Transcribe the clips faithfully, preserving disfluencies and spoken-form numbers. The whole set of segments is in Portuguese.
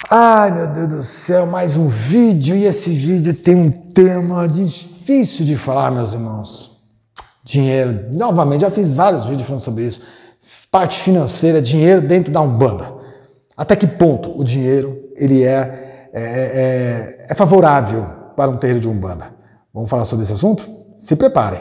Ai, meu Deus do céu, mais um vídeo, e esse vídeo tem um tema difícil de falar, meus irmãos. Dinheiro. Novamente, já fiz vários vídeos falando sobre isso. Parte financeira, dinheiro dentro da Umbanda. Até que ponto o dinheiro ele é, é, é, é favorável para um terreiro de Umbanda? Vamos falar sobre esse assunto? Se preparem.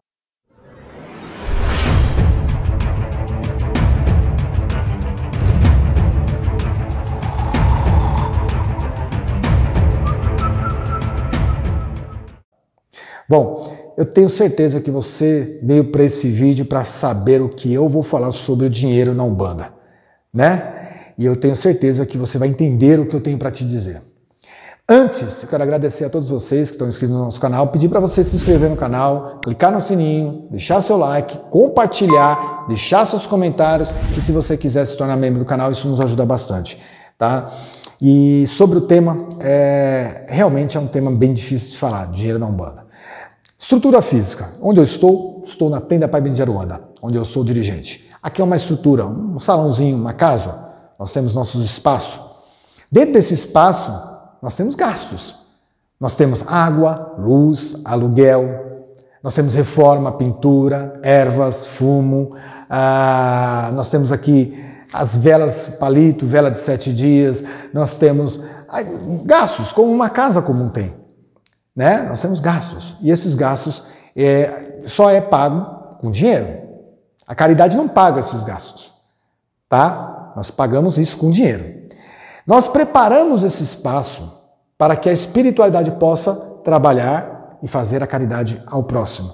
Bom, eu tenho certeza que você veio para esse vídeo para saber o que eu vou falar sobre o dinheiro na Umbanda, né? E eu tenho certeza que você vai entender o que eu tenho para te dizer. Antes, eu quero agradecer a todos vocês que estão inscritos no nosso canal, pedir para você se inscrever no canal, clicar no sininho, deixar seu like, compartilhar, deixar seus comentários, e se você quiser se tornar membro do canal, isso nos ajuda bastante, tá? E sobre o tema, é, realmente é um tema bem difícil de falar, dinheiro na Umbanda. Estrutura física. Onde eu estou? Estou na Tenda Pai Bem de Aruanda, onde eu sou dirigente. Aqui é uma estrutura, um salãozinho, uma casa. Nós temos nossos espaços. Dentro desse espaço, nós temos gastos. Nós temos água, luz, aluguel. Nós temos reforma, pintura, ervas, fumo. Ah, nós temos aqui as velas palito, vela de sete dias. Nós temos ah, gastos, como uma casa comum tem. Né? Nós temos gastos, e esses gastos é, só é pago com dinheiro. A caridade não paga esses gastos, tá? Nós pagamos isso com dinheiro. Nós preparamos esse espaço para que a espiritualidade possa trabalhar e fazer a caridade ao próximo.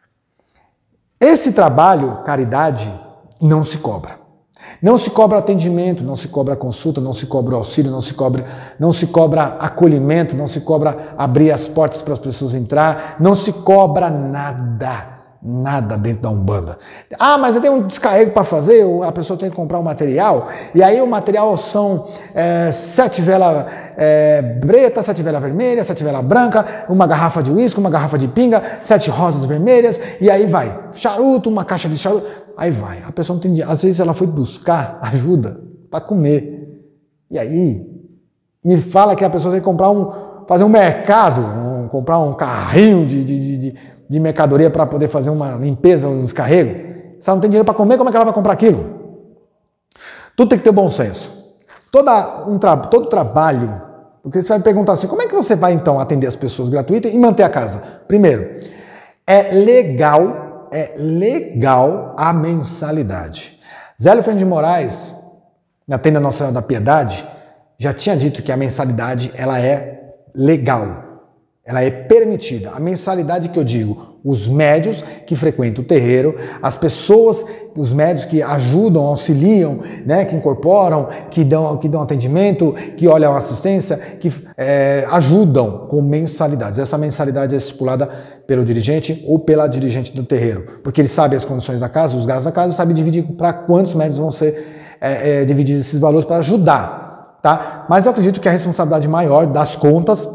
Esse trabalho, caridade, não se cobra. Não se cobra atendimento, não se cobra consulta, não se cobra auxílio, não se cobra, não se cobra acolhimento, não se cobra abrir as portas para as pessoas entrar, não se cobra nada, nada dentro da Umbanda. Ah, mas eu tenho um descarrego para fazer, a pessoa tem que comprar um material, e aí o material são é, sete velas é, preta, sete velas vermelhas, sete velas brancas, uma garrafa de uísque, uma garrafa de pinga, sete rosas vermelhas, e aí vai, charuto, uma caixa de charuto. Aí vai, a pessoa não tem dinheiro. Às vezes ela foi buscar ajuda para comer. E aí, me fala que a pessoa tem que comprar um, fazer um mercado, um, comprar um carrinho de, de, de, de mercadoria para poder fazer uma limpeza, um descarrego. Se ela não tem dinheiro para comer, como é que ela vai comprar aquilo? Tudo tem que ter bom senso. Toda, um tra todo trabalho, porque você vai me perguntar assim, como é que você vai então atender as pessoas gratuitas e manter a casa? Primeiro, é legal É legal a mensalidade. Zélio Fernando de Moraes, na Tenda Nossa Senhora da Piedade, já tinha dito que a mensalidade ela é legal, ela é permitida. A mensalidade que eu digo, os médios que frequentam o terreiro, as pessoas, os médios que ajudam, auxiliam, né, que incorporam, que dão, que dão atendimento, que olham a assistência, que é, ajudam com mensalidades. Essa mensalidade é estipulada pelo dirigente ou pela dirigente do terreiro, porque ele sabe as condições da casa, os gastos da casa, sabe dividir para quantos médios vão ser é, é, divididos esses valores para ajudar, tá? Mas eu acredito que a responsabilidade maior das contas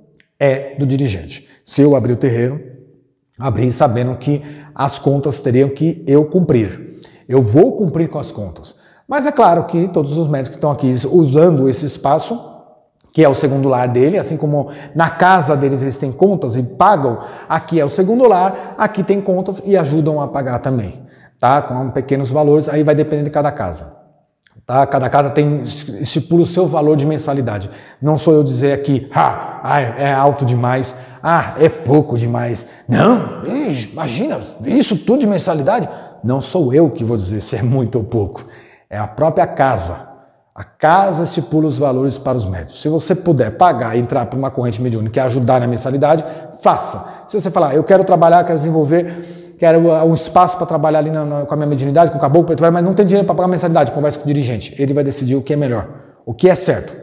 é do dirigente. Se eu abrir o terreiro, abrir sabendo que as contas teriam que eu cumprir. Eu vou cumprir com as contas. Mas é claro que todos os médicos que estão aqui usando esse espaço, que é o segundo lar dele, assim como na casa deles eles têm contas e pagam, aqui é o segundo lar, aqui tem contas e ajudam a pagar também, tá? Com pequenos valores, aí vai depender de cada casa. Tá? Cada casa tem, estipula o seu valor de mensalidade. Não sou eu dizer aqui, ah, é alto demais, ah, é pouco demais. Não, imagina, isso tudo de mensalidade? Não sou eu que vou dizer se é muito ou pouco. É a própria casa. A casa estipula os valores para os médios. Se você puder pagar e entrar para uma corrente mediúnica e ajudar na mensalidade, faça. Se você falar, eu quero trabalhar, quero desenvolver, quero um espaço para trabalhar ali na, na, com a minha mediunidade, com o caboclo preto, mas não tem dinheiro para pagar mensalidade, conversa com o dirigente. Ele vai decidir o que é melhor, o que é certo.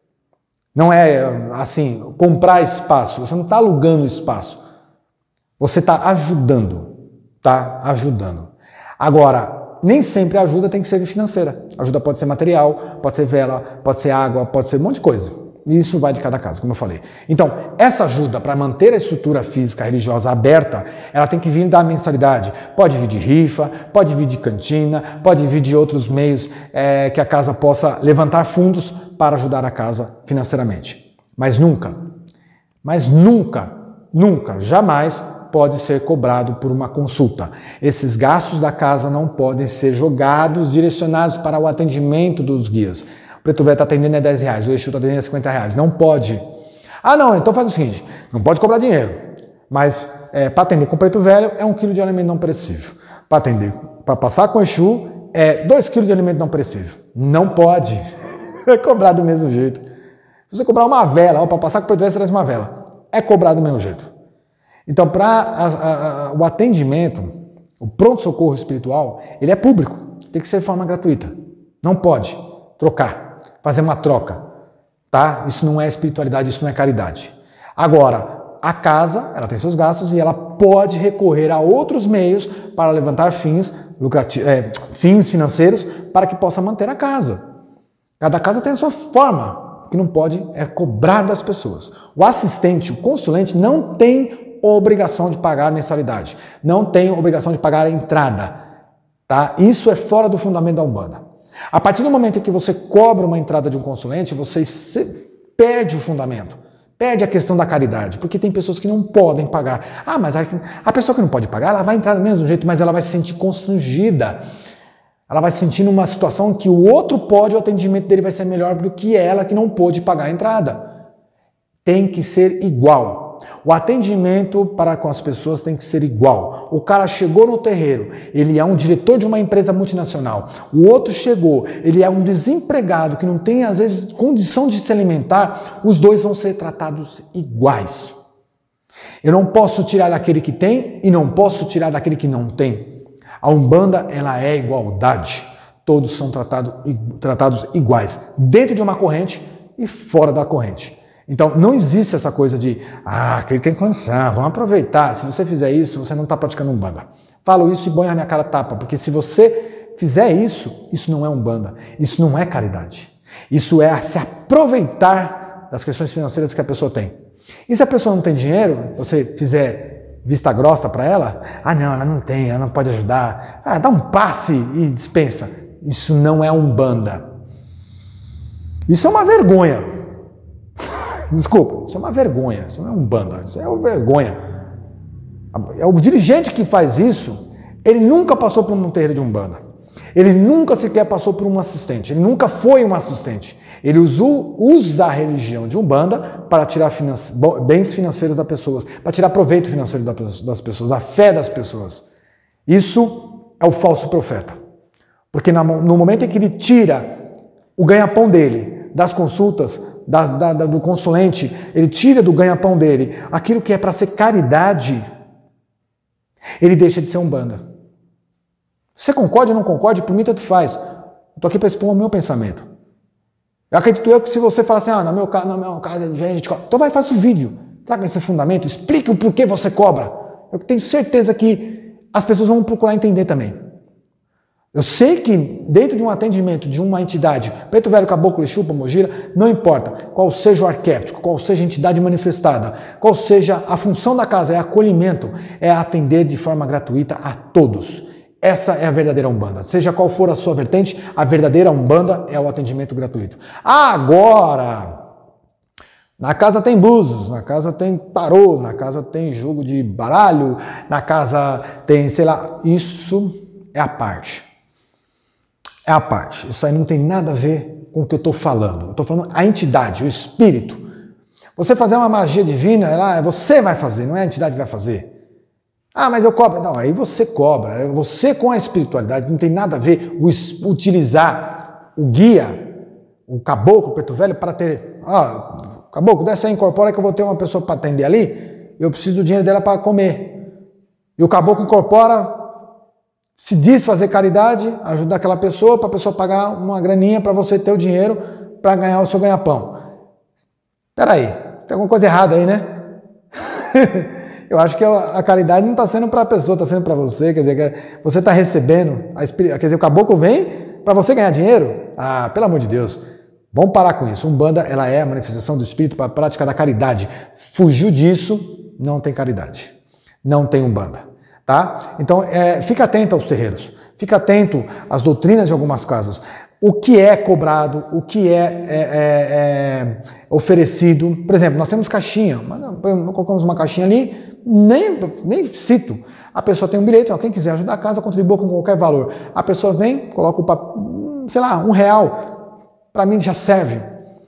Não é assim, comprar espaço. Você não está alugando espaço. Você está ajudando. Está ajudando. Agora, nem sempre a ajuda tem que ser financeira. A ajuda pode ser material, pode ser vela, pode ser água, pode ser um monte de coisa. Isso vai de cada caso, como eu falei. Então, essa ajuda para manter a estrutura física religiosa aberta, ela tem que vir da mensalidade. Pode vir de rifa, pode vir de cantina, pode vir de outros meios é, que a casa possa levantar fundos para ajudar a casa financeiramente. Mas nunca, mas nunca, nunca, jamais pode ser cobrado por uma consulta. Esses gastos da casa não podem ser jogados, direcionados para o atendimento dos guias. O Preto Velho está atendendo é dez reais, o Exu está atendendo é cinquenta reais. Não pode. Ah, não, então faz o seguinte, não pode cobrar dinheiro, mas é, para atender com o Preto Velho é um quilo de alimento não perecível. Para atender, para passar com o Exu é dois quilos de alimento não perecível. Não pode. É cobrar do mesmo jeito. Se você cobrar uma vela, para passar com o Preto Velho você traz uma vela. É cobrar do mesmo jeito. Então, para o atendimento, o pronto-socorro espiritual, ele é público. Tem que ser de forma gratuita. Não pode trocar. Fazer uma troca, tá? Isso não é espiritualidade, isso não é caridade. Agora, a casa, ela tem seus gastos e ela pode recorrer a outros meios para levantar fins, lucrativos, é, fins financeiros para que possa manter a casa. Cada casa tem a sua forma, que não pode é cobrar das pessoas. O assistente, o consulente não tem obrigação de pagar mensalidade, não tem obrigação de pagar a entrada, tá? Isso é fora do fundamento da Umbanda. A partir do momento em que você cobra uma entrada de um consulente, você perde o fundamento, perde a questão da caridade, porque tem pessoas que não podem pagar. Ah, mas a, a pessoa que não pode pagar, ela vai entrar do mesmo jeito, mas ela vai se sentir constrangida. Ela vai se sentir numa situação que o outro pode, o atendimento dele vai ser melhor do que ela que não pôde pagar a entrada. Tem que ser igual. O atendimento para com as pessoas tem que ser igual. O cara chegou no terreiro, ele é um diretor de uma empresa multinacional. O outro chegou, ele é um desempregado que não tem, às vezes, condição de se alimentar. Os dois vão ser tratados iguais. Eu não posso tirar daquele que tem e não posso tirar daquele que não tem. A Umbanda, ela é igualdade. Todos são tratado, tratados iguais, dentro de uma corrente e fora da corrente. Então, não existe essa coisa de, ah, aquele tem condição, vamos aproveitar. Se você fizer isso, você não está praticando Umbanda. Falo isso e põe a minha cara tapa, porque se você fizer isso, isso não é Umbanda, isso não é caridade. Isso é se aproveitar das questões financeiras que a pessoa tem. E se a pessoa não tem dinheiro, você fizer vista grossa para ela, ah não, ela não tem, ela não pode ajudar, ah, dá um passe e dispensa. Isso não é Umbanda. Isso é uma vergonha. Desculpa, isso é uma vergonha, isso não é Umbanda, isso é uma vergonha. É o dirigente que faz isso, ele nunca passou por um terreiro de Umbanda. Ele nunca sequer passou por um assistente, ele nunca foi um assistente. Ele usou, usa a religião de Umbanda para tirar finance, bens financeiros das pessoas, para tirar proveito financeiro das pessoas, a fé das pessoas. Isso é o falso profeta. Porque no momento em que ele tira o ganha-pão dele, das consultas, da, da, da, do consulente, ele tira do ganha-pão dele aquilo que é para ser caridade, ele deixa de ser Umbanda. Você concorda ou não concorda, por mim tanto faz. Eu estou aqui para expor o meu pensamento. Eu acredito eu que se você falar assim, ah, no meu caso, no meu caso, a gente cobra. Então vai, faça o vídeo, traga esse fundamento, explique o porquê você cobra. Eu tenho certeza que as pessoas vão procurar entender também. Eu sei que dentro de um atendimento de uma entidade, Preto Velho, Caboclo, Exu, Pombogira, não importa qual seja o arquétipo, qual seja a entidade manifestada, qual seja a função da casa, é acolhimento, é atender de forma gratuita a todos. Essa é a verdadeira Umbanda. Seja qual for a sua vertente, a verdadeira Umbanda é o atendimento gratuito. Agora, na casa tem búzios, na casa tem tarô, na casa tem jogo de baralho, na casa tem, sei lá, isso é a parte. É a parte. Isso aí não tem nada a ver com o que eu estou falando. Eu estou falando a entidade, o espírito. Você fazer uma magia divina, lá, você vai fazer, não é a entidade que vai fazer. Ah, mas eu cobro. Não, aí você cobra. Você com a espiritualidade não tem nada a ver o, utilizar o guia, o caboclo, o Preto Velho, para ter... Ah, caboclo, desce aí, incorpora que eu vou ter uma pessoa para atender ali, eu preciso do dinheiro dela para comer. E o caboclo incorpora... Se diz fazer caridade, ajudar aquela pessoa para a pessoa pagar uma graninha para você ter o dinheiro para ganhar o seu ganha-pão. Espera aí, tem alguma coisa errada aí, né? Eu acho que a caridade não está sendo para a pessoa, está sendo para você. Quer dizer, você está recebendo, a, quer dizer, o caboclo vem para você ganhar dinheiro? Ah, pelo amor de Deus. Vamos parar com isso. Umbanda, ela é a manifestação do espírito para a prática da caridade. Fugiu disso, não tem caridade. Não tem Umbanda, tá? Então, é, fica atento aos terreiros. Fica atento às doutrinas de algumas casas. O que é cobrado, o que é, é, é, é oferecido. Por exemplo, nós temos caixinha. Mas não, não colocamos uma caixinha ali, nem, nem cito. A pessoa tem um bilhete, ó, quem quiser ajudar a casa, contribua com qualquer valor. A pessoa vem, coloca o papel, sei lá, um real. Para mim já serve.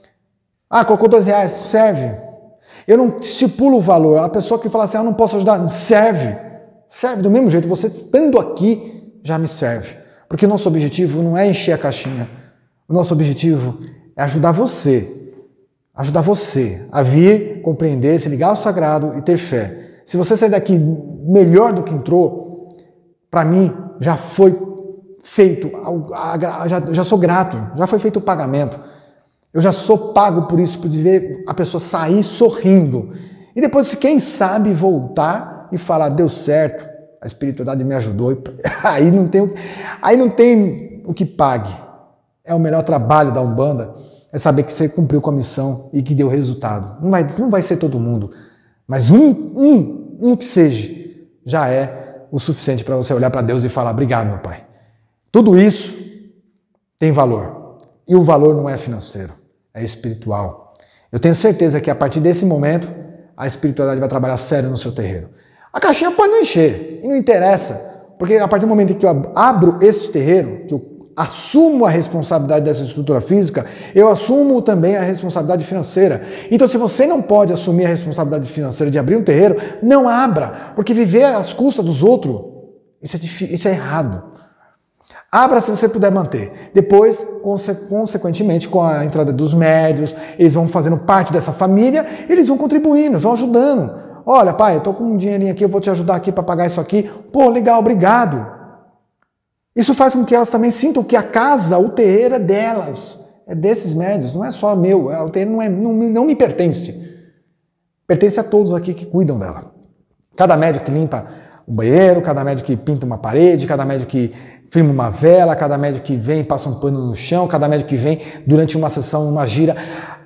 Ah, colocou dois reais, serve. Eu não estipulo o valor. A pessoa que fala assim, ah, não posso ajudar, serve. Serve do mesmo jeito. Você estando aqui já me serve. Porque o nosso objetivo não é encher a caixinha. O nosso objetivo é ajudar você. Ajudar você a vir, compreender, se ligar ao sagrado e ter fé. Se você sair daqui melhor do que entrou, para mim já foi feito, já, já sou grato, já foi feito o pagamento. Eu já sou pago por isso, por ver a pessoa sair sorrindo. E depois, quem sabe, voltar e falar, deu certo, a espiritualidade me ajudou. Aí não tem, aí não tem o que pague. É o melhor trabalho da Umbanda, é saber que você cumpriu com a missão e que deu resultado. Não vai, não vai ser todo mundo, mas um, um, um que seja, já é o suficiente para você olhar para Deus e falar, obrigado, meu Pai. Tudo isso tem valor. E o valor não é financeiro, é espiritual. Eu tenho certeza que a partir desse momento, a espiritualidade vai trabalhar sério no seu terreiro. A caixinha pode não encher, e não interessa, porque a partir do momento em que eu abro esse terreiro, que eu assumo a responsabilidade dessa estrutura física, eu assumo também a responsabilidade financeira. Então, se você não pode assumir a responsabilidade financeira de abrir um terreiro, não abra, porque viver às custas dos outros, isso é, difícil, isso é errado. Abra se você puder manter. Depois, conse consequentemente, com a entrada dos médios, eles vão fazendo parte dessa família, eles vão contribuindo, vão ajudando. Olha, pai, eu tô com um dinheirinho aqui, eu vou te ajudar aqui para pagar isso aqui. Pô, legal, obrigado. Isso faz com que elas também sintam que a casa, o terreiro é delas, é desses médios, não é só meu, é, o terreiro não, é, não, não me pertence. Pertence a todos aqui que cuidam dela. Cada médio que limpa um banheiro, cada médio que pinta uma parede, cada médio que firma uma vela, cada médico que vem passa um pano no chão, cada médico que vem durante uma sessão, uma gira,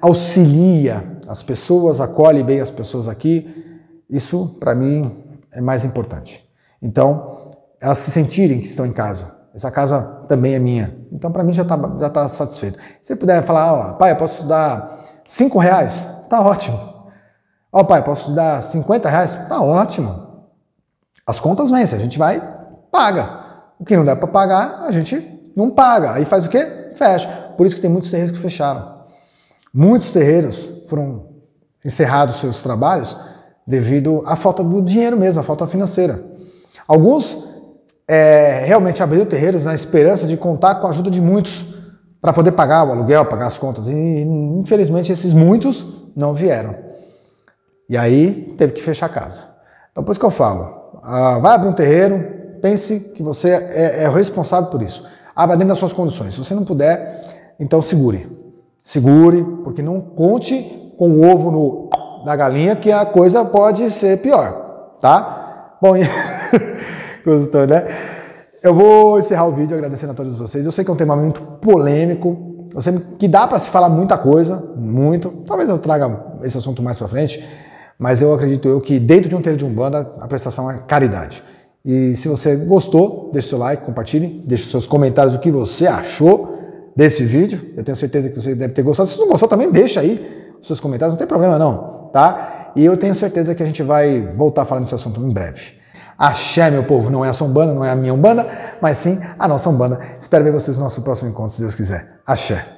auxilia as pessoas, acolhe bem as pessoas aqui. Isso, para mim, é mais importante. Então, elas se sentirem que estão em casa. Essa casa também é minha. Então, para mim, já está já tá satisfeito. Se você puder falar, ó, pai, eu posso dar cinco reais? Tá ótimo. Ó, pai, posso dar cinquenta reais? Tá ótimo. As contas vencem, a gente vai, paga. O que não der para pagar, a gente não paga. Aí faz o quê? Fecha. Por isso que tem muitos terreiros que fecharam. Muitos terreiros foram encerrados seus trabalhos devido à falta do dinheiro mesmo, à falta financeira. Alguns é, realmente abriram terreiros na esperança de contar com a ajuda de muitos para poder pagar o aluguel, pagar as contas. E, infelizmente, esses muitos não vieram. E aí, teve que fechar a casa. Então, por isso que eu falo, ah, vai abrir um terreiro, pense que você é, é o responsável por isso. Abra dentro das suas condições. Se você não puder, então segure. Segure, porque não conte com o ovo no, na galinha, que a coisa pode ser pior, tá? Bom, gostou, né? Eu vou encerrar o vídeo agradecendo a todos vocês. Eu sei que é um tema muito polêmico, eu sei que dá para se falar muita coisa, muito. Talvez eu traga esse assunto mais para frente, mas eu acredito eu que dentro de um terreiro de Umbanda, a prestação é caridade. E se você gostou, deixe seu like, compartilhe, deixe seus comentários o que você achou desse vídeo. Eu tenho certeza que você deve ter gostado. Se não gostou, também deixa aí os seus comentários, não tem problema não, tá? E eu tenho certeza que a gente vai voltar a falar nesse assunto em breve. Axé, meu povo, não é a sua Umbanda, não é a minha Umbanda, mas sim a nossa Umbanda. Espero ver vocês no nosso próximo encontro, se Deus quiser. Axé.